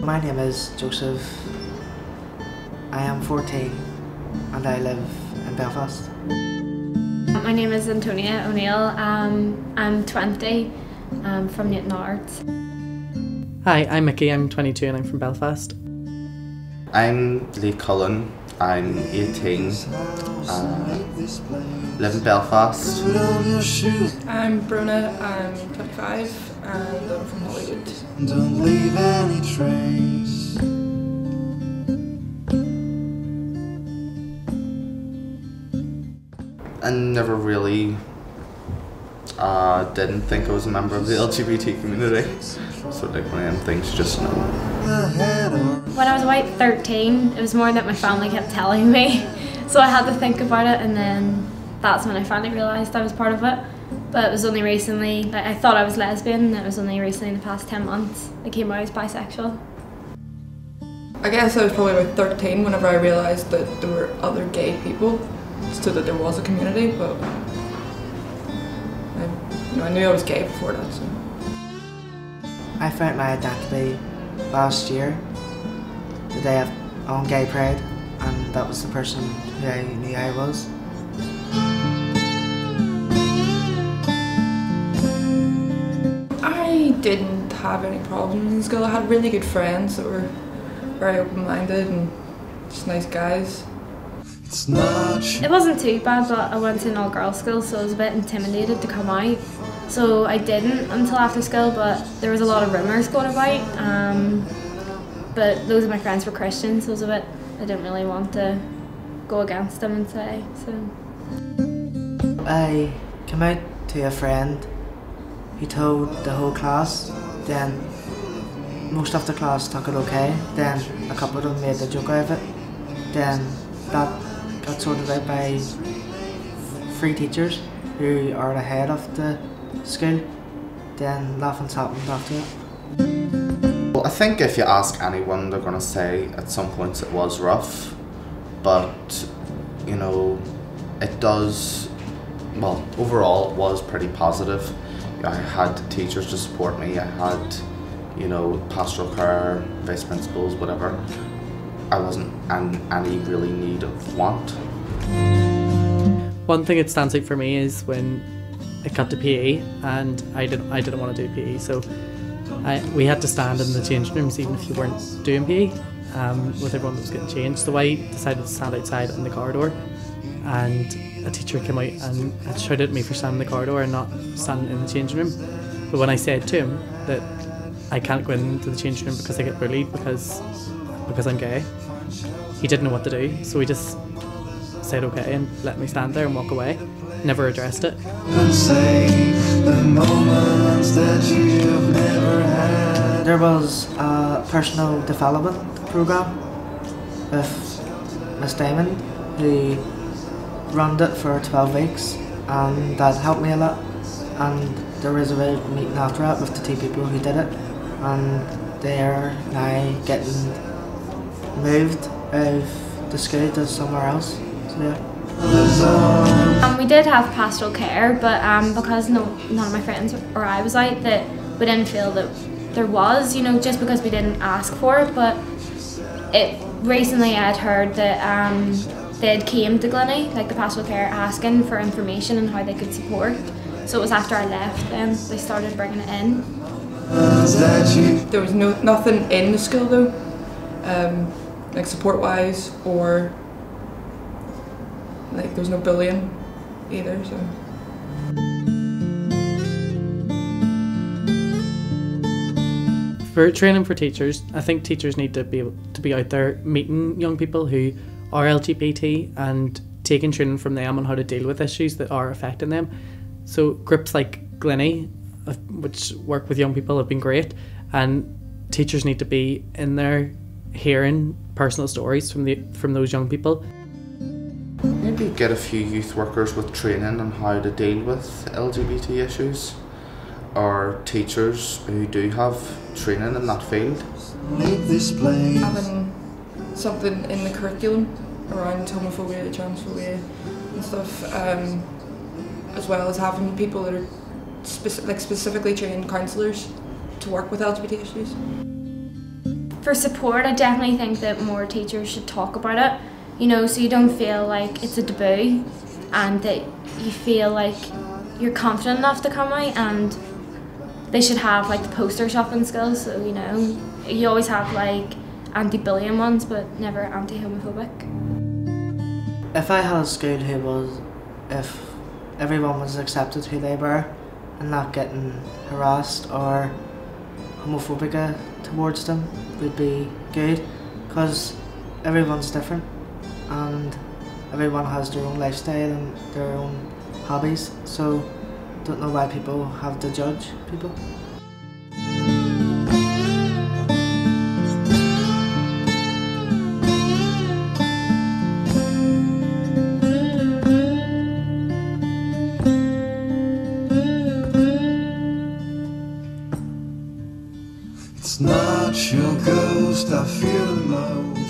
My name is Joseph. I am 14 and I live in Belfast. My name is Antonia O'Neill. I'm 20. I'm from Newton Arts. Hi, I'm Mickey. I'm 22 and I'm from Belfast. I'm Lee Cullen. I'm 18. Live in Belfast. I'm Bruna. I'm 25 and I'm from Hollywood. Don't leave any trace. I never really didn't think I was a member of the LGBT community. So like one of them things just know. When I was about 13, it was more that my family kept telling me, so I had to think about it, and then that's when I finally realised I was part of it. But it was only recently, like, I thought I was lesbian, and it was only recently in the past 10 months I came out as bisexual. I guess I was probably about 13 whenever I realised that there were other gay people, so that there was a community, but I knew I was gay before that. So. I found my identity last year, the day on Gay Pride, and that was the person who I knew I was. I didn't have any problems in school. I had really good friends that were very open-minded and just nice guys. It wasn't too bad, but I went to an all-girls school, so I was a bit intimidated to come out. So I didn't until after school, but there was a lot of rumours going about. But loads of my friends were Christians, so I didn't really want to go against them and say, so. I came out to a friend who told the whole class, then most of the class took it okay, then a couple of them made a joke out of it, then that got sorted out by 3 teachers who are the head of the school, then nothing's happened after it. Well, I think if you ask anyone, they're going to say at some points it was rough, but you know, it does, well, overall it was pretty positive. I had teachers to support me, I had, you know, pastoral care, vice principals, whatever. I wasn't in any really need of want. One thing that stands out for me is when it got to PE, and I didn't want to do PE, so we had to stand in the changing rooms even if you weren't doing PE, with everyone that was getting changed. So I decided to stand outside in the corridor, and a teacher came out and had shouted at me for standing in the corridor and not standing in the changing room. But when I said to him that I can't go into the changing room because I get bullied because I'm gay, he didn't know what to do, so he just said okay and let me stand there and walk away. Never addressed it. There was a personal development programme with Miss Diamond who ran it for 12 weeks, and that helped me a lot, and there was a big meeting after that with the 2 people who did it, and they're now getting moved out of the school to somewhere else. So yeah. We did have pastoral care, but because none of my friends or I was out, that we didn't feel that there was, you know, just because we didn't ask for it. But recently I had heard that they had came to Glennie, like the pastoral care, asking for information on how they could support. So it was after I left then they started bringing it in. There was nothing in the school though, like support-wise, or like there was no bullying either. So. For training for teachers, I think teachers need to be able to be out there meeting young people who are LGBT and taking training from them on how to deal with issues that are affecting them. So groups like Glennie, which work with young people, have been great, and teachers need to be in there hearing personal stories from those young people. Maybe get a few youth workers with training on how to deal with LGBT issues, or teachers who do have training in that field. Having something in the curriculum around homophobia, transphobia and stuff, as well as having people that are specifically trained counsellors to work with LGBT issues. For support, I definitely think that more teachers should talk about it, you know, so you don't feel like it's a taboo, and that you feel like you're confident enough to come out. And they should have like the poster shopping skills, so you know, you always have like anti-bullying ones but never anti-homophobic. If I had a school if everyone was accepted who they were and not getting harassed or homophobic towards them, would be good, because everyone's different and everyone has their own lifestyle and their own hobbies, so don't know why people have to judge people. It's not your ghost I feel the most.